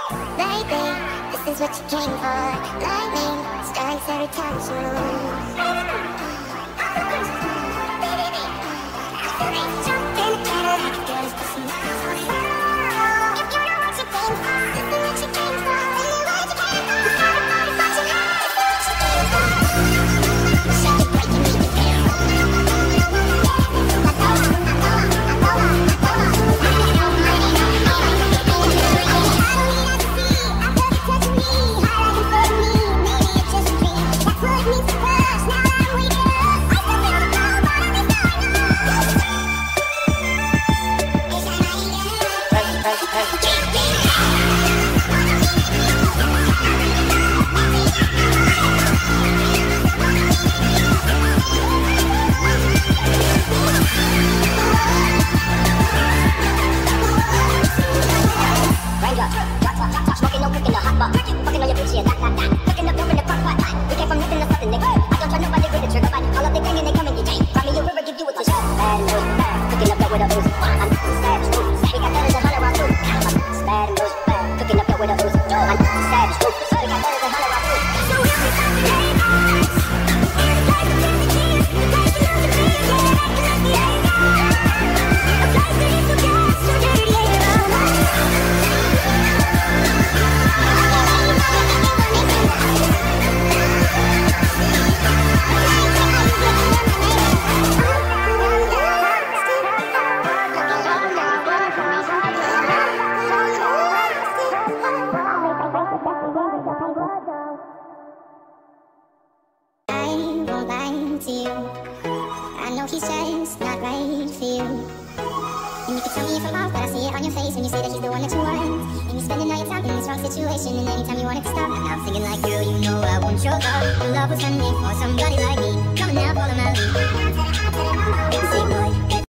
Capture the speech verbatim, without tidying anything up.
Lately, this is what you came for. Lightning strikes every time you move. Jump in the kettle like a girl's pussy. If you know what you came for, this is what you came for. Really what you came for. It's not about what you have, this is what you came for. Shake it, break it, make it dance. Situation, and anytime you want it to stop, I'm singing like, girl, you know I want your love. Your love was handmade for somebody like